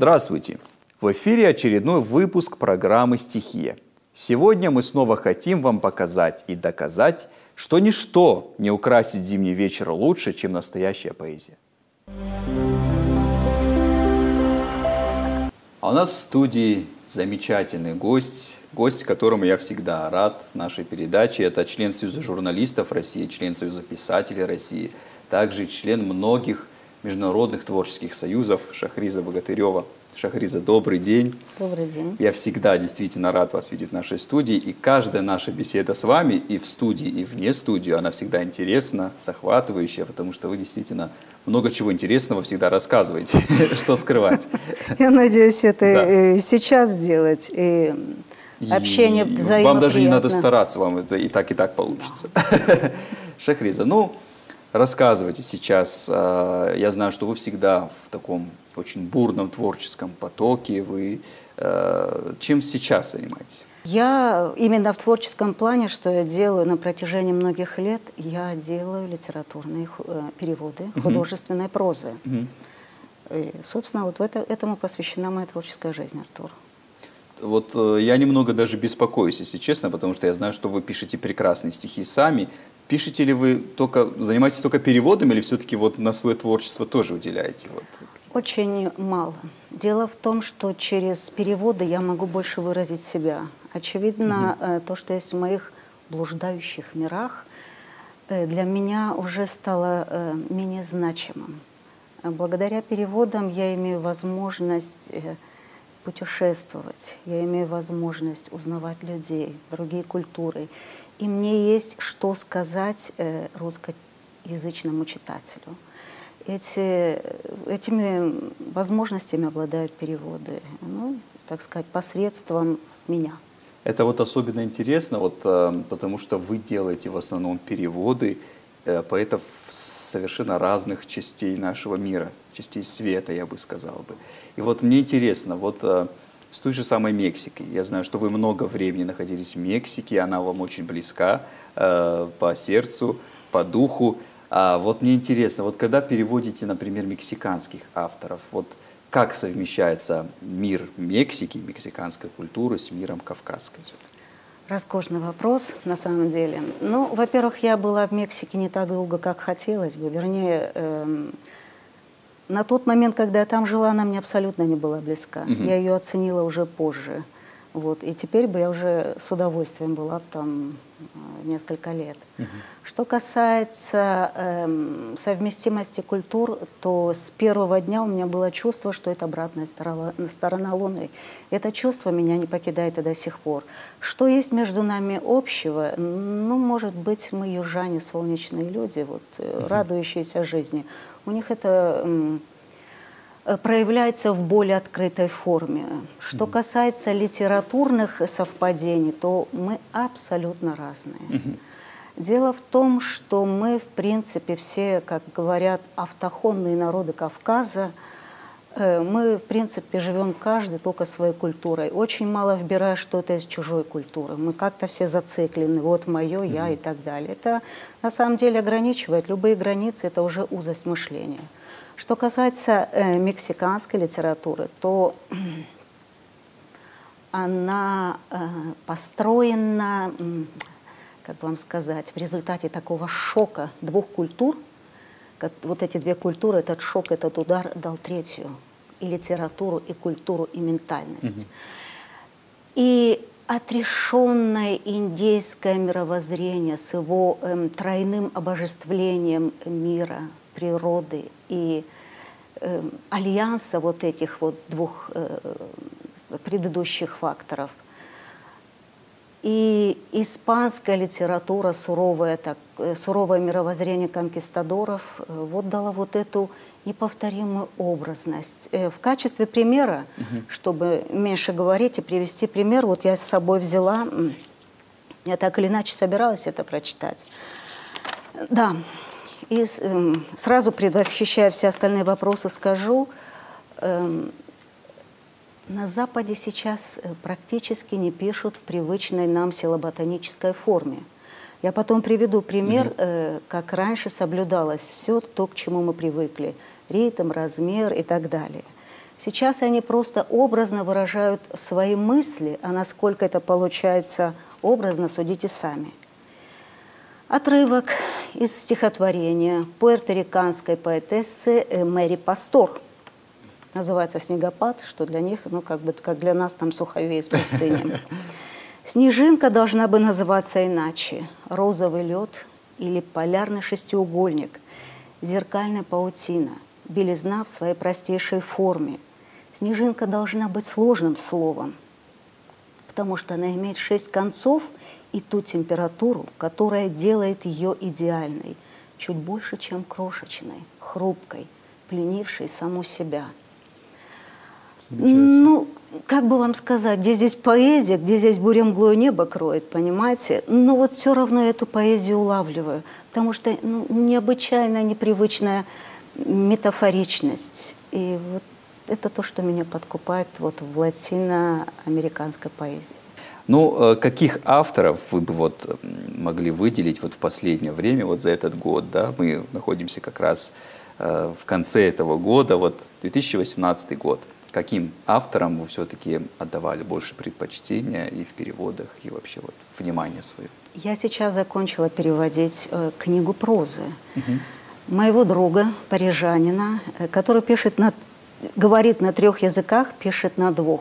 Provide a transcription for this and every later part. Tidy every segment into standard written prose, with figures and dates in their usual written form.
Здравствуйте! В эфире очередной выпуск программы «Стихия». Сегодня мы снова хотим вам показать и доказать, что ничто не украсит зимний вечер лучше, чем настоящая поэзия. А у нас в студии замечательный гость, которому я всегда рад в нашей передаче. Это член Союза журналистов России, член Союза писателей России, также член многих международных творческих союзов Шахриза Богатырева. Шахриза, добрый день. Добрый день. Я всегда действительно рад вас видеть в нашей студии. И каждая наша беседа с вами и в студии, и вне студии, она всегда интересна, захватывающая, потому что вы действительно много чего интересного всегда рассказываете. Что скрывать? Я надеюсь, это сейчас сделать. И общение взаимоприятно. Вам даже не надо стараться, вам это и так получится. Шахриза, рассказывайте сейчас. Я знаю, что вы всегда в таком очень бурном творческом потоке. Вы чем сейчас занимаетесь? Я именно в творческом плане, что я делаю на протяжении многих лет, я делаю литературные переводы художественной прозы. И, собственно, вот этому посвящена моя творческая жизнь, Артур. Вот я немного даже беспокоюсь, если честно, потому что я знаю, что вы пишете прекрасные стихи сами. Пишете ли вы занимаетесь только переводом или все-таки вот на свое творчество тоже уделяете? Очень мало. Дело в том, что через переводы я могу больше выразить себя. Очевидно, то, что есть в моих блуждающих мирах, для меня уже стало менее значимым. Благодаря переводам я имею возможность путешествовать, я имею возможность узнавать людей, другие культуры. И мне есть что сказать русскоязычному читателю. Этими возможностями обладают переводы, так сказать, посредством меня. Это особенно интересно, потому что вы делаете в основном переводы поэтов совершенно разных частей нашего мира, частей света, я бы сказал бы. И мне интересно, с той же самой Мексикой. Я знаю, что вы много времени находились в Мексике, она вам очень близка по сердцу, по духу. Мне интересно, когда переводите, например, мексиканских авторов, как совмещается мир Мексики, мексиканской культуры с миром кавказской? Роскошный вопрос, на самом деле. Во-первых, я была в Мексике не так долго, как хотелось бы. Вернее, на тот момент, когда я там жила, она мне абсолютно не была близка. Я ее оценила уже позже. И теперь бы я уже с удовольствием была там несколько лет. Что касается совместимости культур, то с первого дня у меня было чувство, что это обратная сторона Луны. Это чувство меня не покидает и до сих пор. Что есть между нами общего? Может быть, мы южане, солнечные люди, радующиеся жизни. У них это проявляется в более открытой форме. Что касается литературных совпадений, то мы абсолютно разные. Дело в том, что мы, в принципе, все, как говорят, автохтонные народы Кавказа, мы, в принципе, живем каждый только своей культурой. Очень мало вбираешь что-то из чужой культуры. Мы как-то все зациклены. Вот мое, я и так далее. Это, на самом деле, ограничивает. Любые границы – это уже узость мышления. Что касается мексиканской литературы, то она построена, как вам сказать, в результате такого шока двух культур. Эти две культуры, этот шок, этот удар дал третью. И литературу, и культуру, и ментальность. И отрешенное индейское мировоззрение с его тройным обожествлением мира, природы и альянса этих двух предыдущих факторов. И испанская литература, суровое мировоззрение конкистадоров дала эту неповторимую образность. В качестве примера, чтобы меньше говорить и привести пример, я с собой взяла, я так или иначе собиралась это прочитать. Да. И сразу, предвосхищая все остальные вопросы, скажу, на Западе сейчас практически не пишут в привычной нам силоботанической форме. Я потом приведу пример, как раньше соблюдалось все то, к чему мы привыкли. Ритм, размер и так далее. Сейчас они просто образно выражают свои мысли, а насколько это получается образно, судите сами. Отрывок из стихотворения пуэрториканской поэтессы Мэри Пастор. Называется «Снегопад», что для них, ну, как для нас там суховей с пустыней. Снежинка должна бы называться иначе. Розовый лед или полярный шестиугольник, зеркальная паутина, белизна в своей простейшей форме. Снежинка должна быть сложным словом, потому что она имеет 6 концов и ту температуру, которая делает ее идеальной, чуть больше, чем крошечной, хрупкой, пленившей саму себя. Ну, как бы вам сказать, где здесь поэзия, где здесь буря мглой небо кроет, понимаете? Но вот все равно эту поэзию улавливаю, потому что необычайная, непривычная метафоричность. И вот это то, что меня подкупает вот в латиноамериканской поэзии. Ну, каких авторов вы бы вот могли выделить вот в последнее время, вот за этот год, да? Мы находимся как раз в конце этого года, вот 2018 год. Каким авторам вы все-таки отдавали больше предпочтения и в переводах, и вообще вот внимание свое? Я сейчас закончила переводить книгу прозы моего друга, парижанина, который говорит на 3 языках, пишет на 2.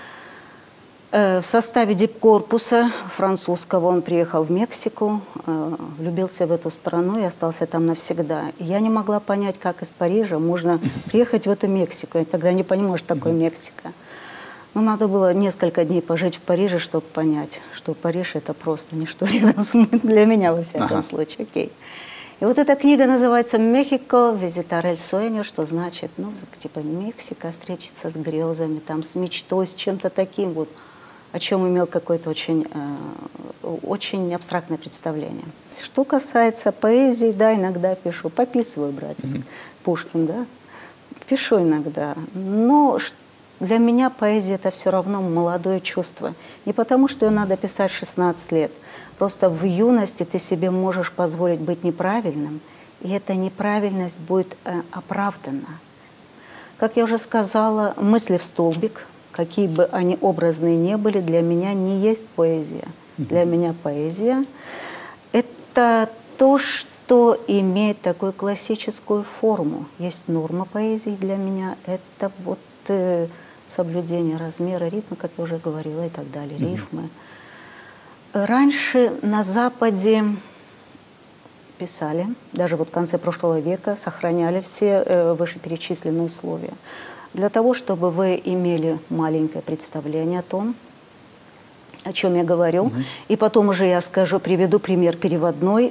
В составе дипкорпуса французского он приехал в Мексику, влюбился в эту страну и остался там навсегда. И я не могла понять, как из Парижа можно приехать в эту Мексику. Я тогда не понимала, что такое Мексика. Но надо было несколько дней пожить в Париже, чтобы понять, что Париж — это просто ничто рядом с для меня, во всяком случае. Окей. И вот эта книга называется «Мехико. Visitar el sueño», что значит, ну, типа Мексика, встретиться с грезами, там, с мечтой, с чем-то таким вот, о чем имел какое-то очень абстрактное представление. Что касается поэзии, да, иногда пишу, пописываю, братец, Пушкин, да, пишу иногда, но для меня поэзия — это все равно молодое чувство. Не потому, что ее надо писать 16 лет, просто в юности ты себе можешь позволить быть неправильным, и эта неправильность будет оправдана. Как я уже сказала, мысли в столбик, какие бы они образные ни были, для меня не есть поэзия. Для меня поэзия — это то, что имеет такую классическую форму. Есть норма поэзии для меня, это вот соблюдение размера, ритма, как я уже говорила, и так далее, рифмы. Раньше на Западе писали, даже вот в конце прошлого века сохраняли все вышеперечисленные условия. Для того, чтобы вы имели маленькое представление о том, о чем я говорю, и потом уже я приведу пример переводной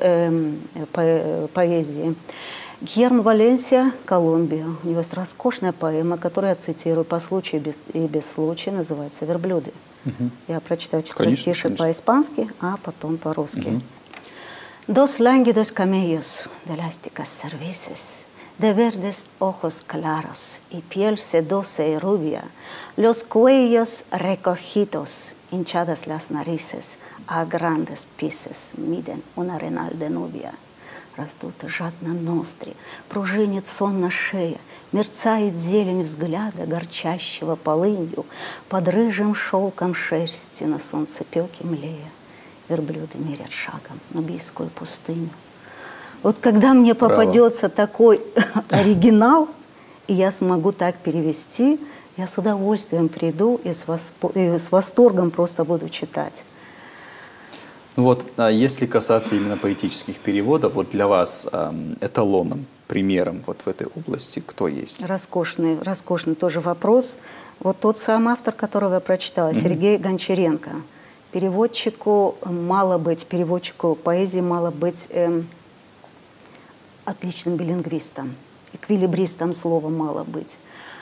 поэзии. Гьермо Валенсия, Колумбия. У него есть роскошная поэма, которую я цитирую по случаю и без случая, называется «Верблюды». Я прочитаю 4 стиши по-испански, а потом по-русски. «Dos lánguidos camellos de elásticas cervices, de verdes ojos claros y piel sedosa y rubia, los cuellos recogidos, hinchadas las narices, a grandes pies miden un arenal de nubia. Раздуты жадно ноздри, пружинит сонно шея, мерцает зелень взгляда, горчащего полынью, под рыжим шелком шерсти на солнцепеке млея. Верблюды мерят шагом нубийскую пустыню». Вот когда мне попадется такой оригинал, и я смогу так перевести, я с удовольствием приду и с восторгом просто буду читать. Ну вот, если касаться именно поэтических переводов, вот для вас эталоном, примером вот в этой области кто есть? Роскошный тоже вопрос. Вот тот самый автор, которого я прочитала, Сергей Гончаренко. Переводчику поэзии мало быть отличным билингвистом, эквилибристом слова мало быть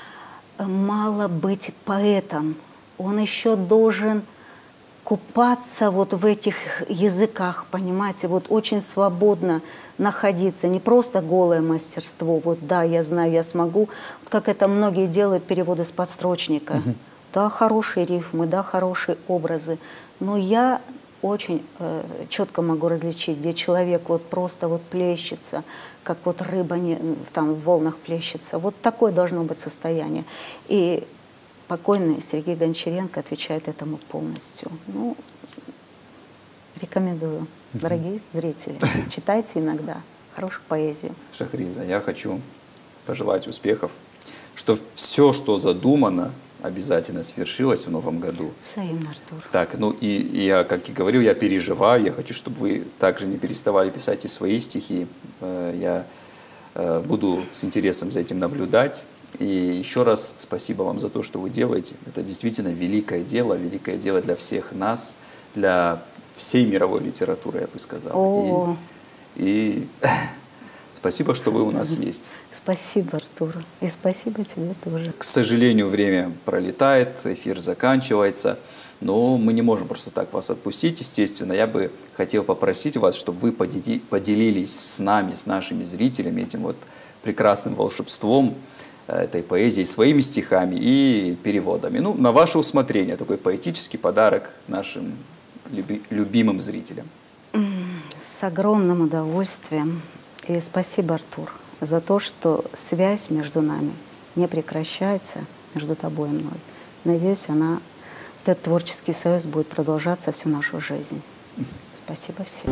поэтом. Он еще должен купаться вот в этих языках, понимаете, вот очень свободно находиться, не просто голое мастерство, вот да, я знаю, я смогу, вот как это многие делают переводы с подстрочника. Да, хорошие рифмы, да, хорошие образы, но я очень четко могу различить, где человек вот просто вот плещется, как вот рыба там в волнах плещется. Вот такое должно быть состояние. И покойный Сергей Гончаренко отвечает этому полностью. Ну, рекомендую, дорогие зрители, читайте иногда хорошую поэзию. Шахриза, я хочу пожелать успехов, что все, что задумано, обязательно свершилось в новом году. Взаимно, Артур. Так, ну и я, как и говорил, я переживаю, я хочу, чтобы вы также не переставали писать и свои стихи. Я буду с интересом за этим наблюдать. И еще раз спасибо вам за то, что вы делаете. Это действительно великое дело для всех нас, для всей мировой литературы, я бы сказал. И спасибо, что вы у нас есть. Спасибо, Артур. И спасибо тебе тоже. К сожалению, время пролетает, эфир заканчивается, но мы не можем просто так вас отпустить. Естественно, я бы хотел попросить вас, чтобы вы поделились с нами, с нашими зрителями этим вот прекрасным волшебством этой поэзии, своими стихами и переводами. Ну, на ваше усмотрение, такой поэтический подарок нашим любимым зрителям. С огромным удовольствием. И спасибо, Артур, за то, что связь между нами не прекращается, между тобой и мной. Надеюсь, этот творческий союз будет продолжаться всю нашу жизнь. Спасибо всем.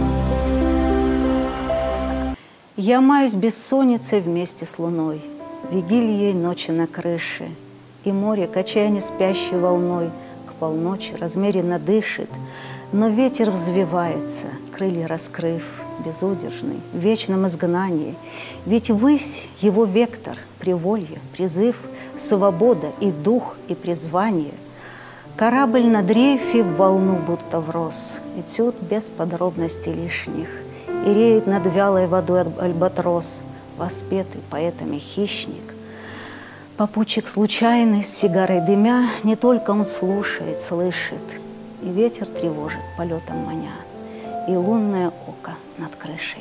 Я маюсь бессонницей вместе с луной, вигильей ночи на крыше, и море, качая не спящей волной, к полночи размеренно дышит, но ветер взвивается, крылья раскрыв, безудержный, в вечном изгнании. Ведь ввысь его вектор, приволье, призыв, свобода и дух, и призвание. Корабль на дрейфе в волну будто врос, идет без подробностей лишних, и реет над вялой водой альбатрос, воспетый поэтами хищник. Попутчик случайный, с сигарой дымя, не только он слушает, слышит, и ветер тревожит полетом маня, и лунное око над крышей.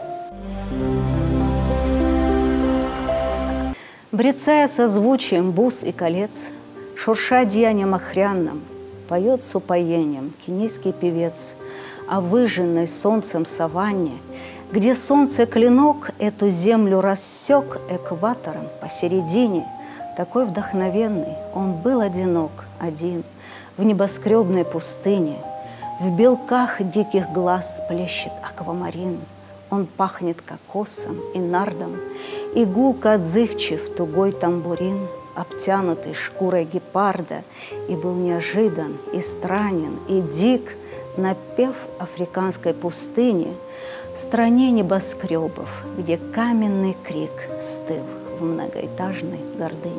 Брецая созвучием бус и колец, шурша одеянием охряным, поет с упоением кенийский певец о выжженной солнцем саванне, где солнце клинок эту землю рассек экватором посередине. Такой вдохновенный он был одинок, один, в небоскребной пустыне. В белках диких глаз плещет аквамарин. Он пахнет кокосом и нардом, и гулко отзывчив тугой тамбурин, обтянутый шкурой гепарда, и был неожидан, и странен, и дик напев африканской пустыни, в стране небоскребов, где каменный крик стыл в многоэтажной гордыне.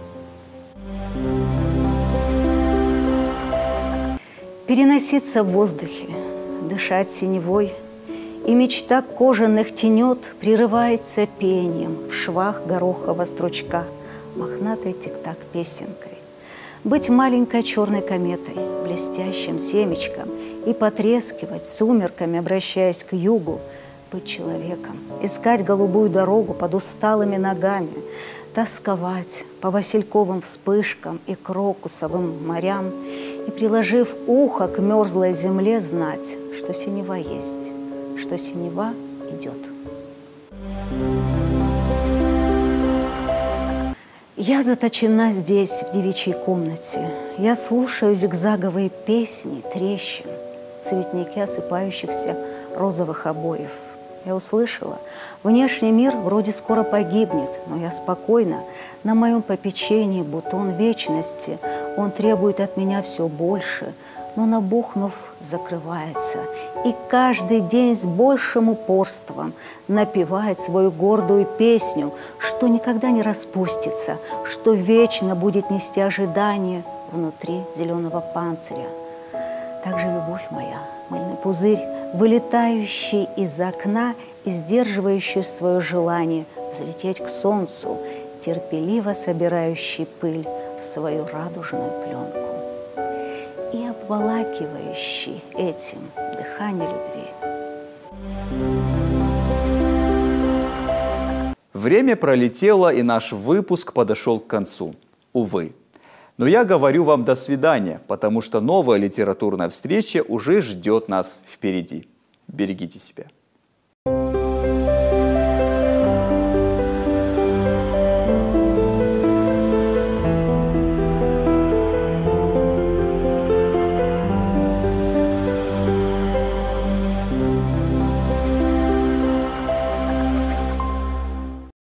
Переноситься в воздухе, дышать синевой, и мечта кожаных тенет прерывается пением в швах горохового стручка, мохнатой тик-так песенкой. Быть маленькой черной кометой, блестящим семечком, и потрескивать сумерками, обращаясь к югу, быть человеком, искать голубую дорогу под усталыми ногами, тосковать по васильковым вспышкам и крокусовым морям, и, приложив ухо к мерзлой земле, знать, что синева есть, что синева идет. Я заточена здесь, в девичьей комнате. Я слушаю зигзаговые песни, трещин, цветники осыпающихся розовых обоев. Я услышала, внешний мир вроде скоро погибнет, но я спокойна, на моем попечении бутон вечности. Он требует от меня все больше, но, набухнув, закрывается. И каждый день с большим упорством напевает свою гордую песню, что никогда не распустится, что вечно будет нести ожидание внутри зеленого панциря. Также любовь моя, мыльный пузырь, вылетающий из окна и сдерживающий свое желание взлететь к солнцу, терпеливо собирающий пыль в свою радужную пленку и обволакивающий этим дыхание любви. Время пролетело, и наш выпуск подошел к концу. Увы. Но я говорю вам до свидания, потому что новая литературная встреча уже ждет нас впереди. Берегите себя.